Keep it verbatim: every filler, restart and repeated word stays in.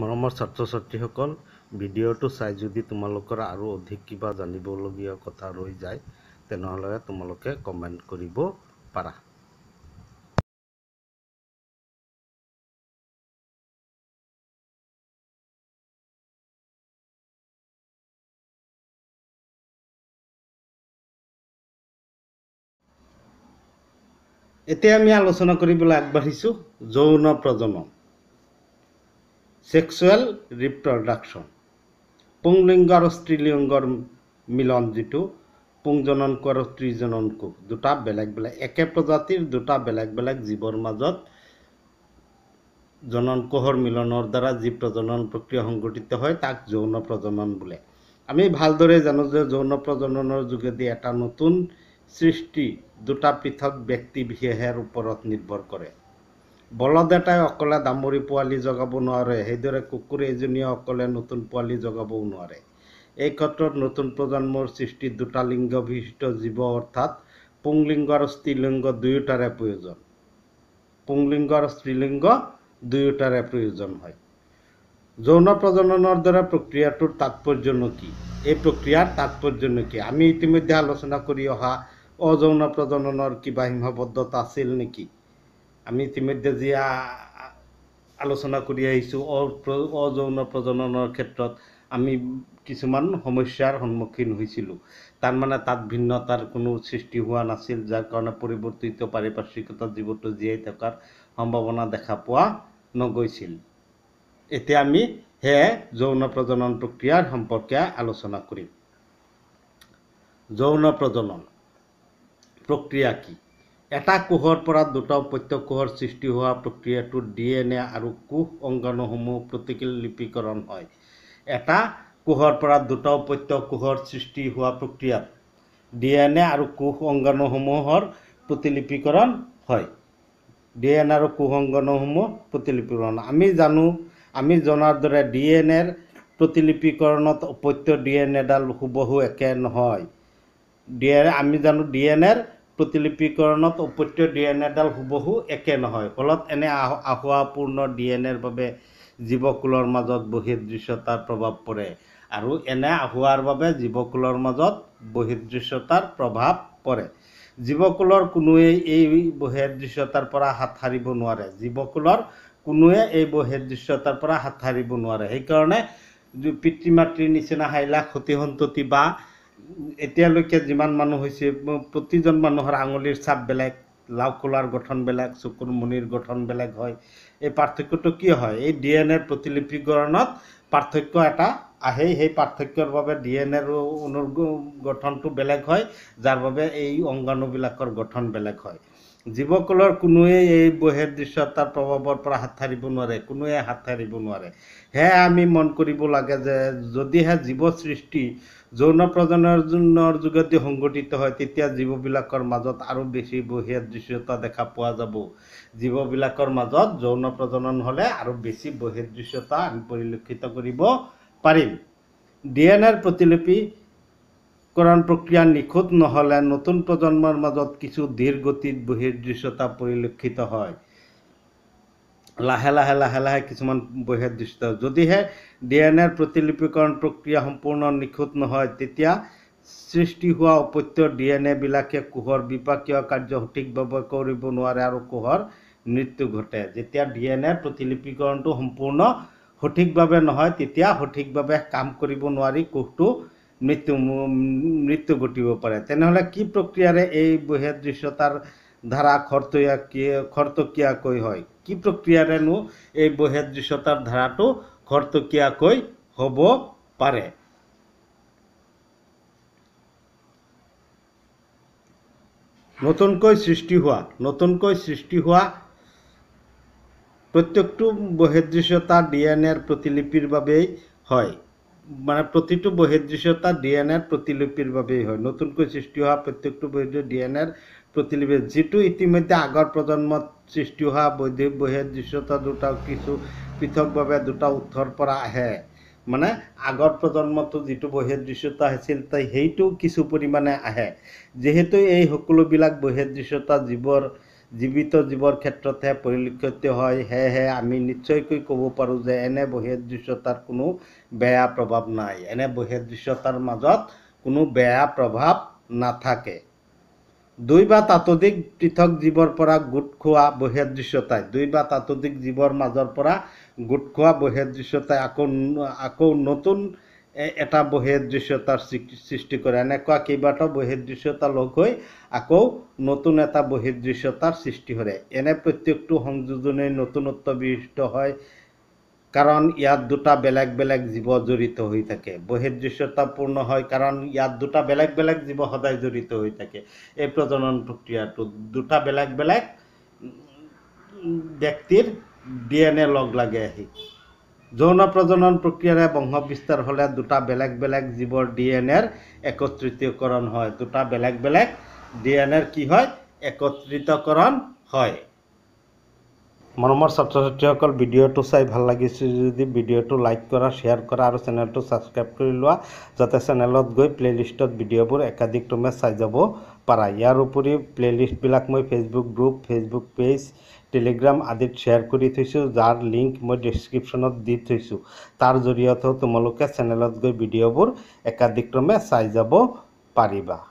মৰমৰ ছাত্ৰ ছাত্ৰীসকল, ভিডিঅ'টো চাই যদি তোমালোকৰ আৰু অধিক কিবা জানিবলগীয়া কথা ৰৈ যায় তেনেহ'লে তোমালোকে কমেণ্ট কৰিব পাৰা। এতিয়া আমি আলোচনা কৰিবলৈ আগবাঢ়িছোঁ যৌন প্ৰজনন, সেক্সুৱেল ৰিপ্ৰডাকশ্যন। পুংলিংগ আৰু স্ত্ৰীলিংগৰ মিলন, যিটো পুংজননকোষ আৰু স্ত্ৰীজননকোষ, দুটা বেলেগ বেলেগ একে প্ৰজাতিৰ দুটা বেলেগ বেলেগ জীৱৰ মাজত জননকোষৰ মিলনৰ দ্বাৰা যি প্ৰজনন প্ৰক্ৰিয়া সংঘটিত হয় তাক যৌন প্ৰজনন বোলে। আমি ভালদৰে জানো যে যৌন প্ৰজননৰ যোগেদি এটা নতুন সৃষ্টি দুটা পৃথক ব্যক্তি বিশেষৰ ওপৰত নিৰ্ভৰ কৰে। বলদ এটাই অকলে দামৰি পোৱালি জগাব নোৱাৰে, সেইদৰে কুকুৰ এজনীয়ে অকলে নতুন পোৱালি জগাবও নোৱাৰে। এই ক্ষেত্ৰত নতুন প্ৰজন্মৰ সৃষ্টিত দুটা লিংগ বিশিষ্ট জীৱ অৰ্থাৎ পুংলিংগ আৰু স্ত্ৰীলিংগ দুয়োটাৰে প্ৰয়োজন। পুংলিংগ আৰু স্ত্ৰীলিংগ দুয়োটাৰে প্ৰয়োজন হয়। যৌন প্ৰজননৰ দৰে প্ৰক্ৰিয়াটোৰ তাৎপৰ্যনো কি? এই প্ৰক্ৰিয়াৰ তাৎপৰ্যনো কি? আমি ইতিমধ্যে আলোচনা কৰি অহা অযৌন প্ৰজননৰ কিবা সীমাবদ্ধতা আছিল নেকি? আমি ইতিমধ্যে যি আলোচনা কৰি আহিছোঁ অযৌন প্ৰজননৰ ক্ষেত্ৰত আমি কিছুমান সমস্যাৰ সন্মুখীন হৈছিলোঁ। তাৰ মানে তাত ভিন্নতাৰ কোনো সৃষ্টি হোৱা নাছিল, যাৰ কাৰণে পৰিৱৰ্তিত পাৰিপাৰ্শ্বিকতাত জীৱটো জীয়াই থকাৰ সম্ভাৱনা দেখা পোৱা নগৈছিল। এতিয়া আমি সেয়ে যৌন প্ৰজনন প্ৰক্ৰিয়াৰ সম্পৰ্কে আলোচনা কৰিম। যৌন প্ৰজনন প্ৰক্ৰিয়া কি? এটা কোষৰ পৰা দুটা উপত্য কোষৰ সৃষ্টি হোৱা প্ৰক্ৰিয়াটোত ডি এন এ আৰু কোষ অংগাণুসমূহ প্ৰতিলিপিকৰণ হয়। এটা কোষৰ পৰা দুটা উপত্য কোষৰ সৃষ্টি হোৱা প্ৰক্ৰিয়াত ডি এন এ আৰু কোষ অংগাণুসমূহৰ প্ৰতিলিপিকৰণ হয়। ডি এন এ আৰু কোষ অংগাণুসমূহ প্ৰতিলিপিকৰণ আমি জানো আমি জনাৰ দৰে ডি এন এৰ প্ৰতিলিপিকৰণত উপত্য ডি এন এডাল হুবহু একে নহয়। ডি এন আমি জানো ডি এন এৰ প্ৰতিলিপিকৰণত উপত্য ডি এন এডাল হুবহু একে নহয়। ফলত এনে আসোৱাপূৰ্ণ ডি এন এৰ বাবে জীৱকুলৰ মাজত বহিৰ্দৃশ্যতাৰ প্ৰভাৱ পৰে আৰু এনে আসোৱাৰ বাবে জীৱকুলৰ মাজত বহিৰ্দৃশ্যতাৰ প্ৰভাৱ পৰে। জীৱকুলৰ কোনোৱেই এই বহিৰ্দৃশ্যতাৰ পৰা হাত সাৰিব নোৱাৰে। জীৱকুলৰ কোনোৱে এই বহিৰ্দৃশ্যতাৰ পৰা হাত সাৰিব নোৱাৰে। সেইকাৰণে পিতৃ মাতৃৰ নিচিনা হাইলাখ সতি সন্ততি বা এতিয়ালৈকে যিমান মানুহ হৈছে প্ৰতিজন মানুহৰ আঙুলিৰ ছাপ বেলেগ, লাও খোলাৰ গঠন বেলেগ, চকুৰ মণিৰ গঠন বেলেগ হয়। এই পাৰ্থক্যটো কিয় হয়? এই ডি এন এৰ প্ৰতিলিপিকৰণত পাৰ্থক্য এটা আহে। সেই পাৰ্থক্যৰ বাবে ডি এন এৰ গঠনটো বেলেগ হয়, যাৰ বাবে এই অংগাণুবিলাকৰ গঠন বেলেগ হয়। জীৱকুলৰ কোনোৱেই এই বহিৰ্দৃশ্যতাৰ প্ৰভাৱৰ পৰা হাত সাৰিব নোৱাৰে, কোনোৱে হাত সাৰিব নোৱাৰে। সেয়ে আমি মন কৰিব লাগে যে যদিহে জীৱ সৃষ্টি যৌন প্ৰজননৰ যোগেদি সংঘটিত হয় তেতিয়া জীৱবিলাকৰ মাজত আৰু বেছি বহিৰ্দৃশ্যতা দেখা পোৱা যাব। জীৱবিলাকৰ মাজত যৌন প্ৰজনন হ'লে আৰু বেছি বহিৰ্দৃশ্যতা আমি পৰিলক্ষিত কৰিব পাৰিম। ডি এন এৰ প্ৰতিলিপিকৰণ প্ৰক্ৰিয়া নিখুঁত নহ'লে নতুন প্ৰজন্মৰ মাজত কিছু ধীৰ গতিত বহিৰ্দৃশ্যতা পৰিলক্ষিত হয়। লাহে লাহে লাহে লাহে কিছুমান বহিৰ্দৃশ্যতা। যদিহে ডি এন এৰ প্ৰতিলিপিকৰণ প্ৰক্ৰিয়া সম্পূৰ্ণ নিখুঁত নহয় তেতিয়া সৃষ্টি হোৱা উপত্য ডি এন এ বিলাকে কোষৰ বিপাকীয় কাৰ্য সঠিকভাৱে কৰিব নোৱাৰে আৰু কোষৰ মৃত্যু ঘটে। যেতিয়া ডি এন এৰ প্ৰতিলিপিকৰণটো সম্পূৰ্ণ সঠিকভাৱে নহয় তেতিয়া সঠিকভাৱে কাম কৰিব নোৱাৰি কোষটো মৃত্যু মৃত্যু ঘটিব পাৰে। তেনেহ'লে কি প্ৰক্ৰিয়াৰে এই বহিৰ্দৃশ্যতাৰ ধাৰা খৰতকীয়া খৰতকীয়াকৈ হয়? কি প্ৰক্ৰিয়াৰেনো এই বহিৰ্দৃশ্যতাৰ ধাৰাটো খৰতকীয়াকৈ হ'ব পাৰে? নতুনকৈ সৃষ্টি হোৱা নতুনকৈ সৃষ্টি হোৱা প্ৰত্যেকটো বহিৰ্দৃশ্যতা ডি এন এৰ প্ৰতিলিপিৰ বাবেই হয়। মানে প্ৰতিটো বহিৰ্দৃশ্যতা ডি এন এৰ প্ৰতিলিপিৰ বাবেই হয়। নতুনকৈ সৃষ্টি হোৱা প্ৰত্যেকটো বহিৰ্দৃশ্য ডি এন এৰ প্ৰতিলিপি, যিটো ইতিমধ্যে আগৰ প্ৰজন্মত সৃষ্টি হোৱা বহিৰ্দৃশ্যতা দুটা কিছু পৃথকভাৱে দুটা উৎসৰ পৰা আহে। মানে আগৰ প্ৰজন্মতো যিটো বহিৰ্দৃশ্যতা আছিল তাই সেইটো কিছু পৰিমাণে আহে। যিহেতু এই সকলোবিলাক বহিৰ্দৃশ্যতা জীৱৰ জীৱিত জীৱৰ ক্ষেত্ৰতহে পৰিলক্ষিত হয়। সেয়েহে আমি নিশ্চয়কৈ ক'ব পাৰোঁ যে এনে বহিঃদৃশ্যতাৰ কোনো বেয়া প্ৰভাৱ নাই। এনে বহিঃদৃশ্যতাৰ মাজত কোনো বেয়া প্ৰভাৱ নাথাকে। দুই বা তাতোধিক পৃথক জীৱৰ পৰা গোট খোৱা বহিঃদৃশ্যতাই দুই বা তাতোধিক জীৱৰ মাজৰ পৰা গোট খোৱা বহিঃদৃশ্যতাই আকৌ আকৌ নতুন এটা বহিঃদৃশ্যতাৰ সৃষ্টি কৰে। এনেকুৱা কেইবাটাও বহিঃদৃশ্যতা লগ হৈ আকৌ নতুন এটা বহিঃদৃশ্যতাৰ সৃষ্টি কৰে। এনে প্ৰত্যেকটো সংযোজনেই নতুনত্ব বিশিষ্ট হয়, কাৰণ ইয়াত দুটা বেলেগ বেলেগ জীৱ জড়িত হৈ থাকে। বহিঃদৃশ্যতাপূৰ্ণ হয় কাৰণ ইয়াত দুটা বেলেগ বেলেগ জীৱ সদায় জড়িত হৈ থাকে। এই প্ৰজনন প্ৰক্ৰিয়াটো দুটা বেলেগ বেলেগ ব্যক্তিৰ ডি এন এ লগ লাগে আহি। যৌন প্ৰজনন প্ৰক্ৰিয়াৰে বংশ বিস্তাৰ হ'লে দুটা বেলেগ বেলেগ জীৱৰ ডি এন এৰ একত্ৰিতকৰণ হয়। দুটা বেলেগ বেলেগ ডি এন এৰ কি হয়? একত্ৰিতকৰণ হয়। মৰমৰ ছাত্ৰ ছাত্ৰীসকল, ভিডিঅ'টো চাই ভাল লাগিছে যদি ভিডিঅ'টো লাইক কৰা, শ্বেয়াৰ কৰা আৰু চেনেলটো ছাবস্ক্ৰাইব কৰি লোৱা, যাতে চেনেলত গৈ প্লে'লিষ্টত ভিডিঅ'বোৰ একাধিক্ৰমে চাই যাব পাৰা। ইয়াৰ উপৰিও প্লে'লিষ্টবিলাক মই Facebook group, Facebook page, Telegram আদিত শ্বেয়াৰ কৰি থৈছোঁ, যাৰ লিংক মই ডেছক্ৰিপশ্যনত দি থৈছোঁ। তাৰ জৰিয়তেও তোমালোকে চেনেলত গৈ ভিডিঅ'বোৰ একাধিক্ৰমে চাই যাব পাৰিবা।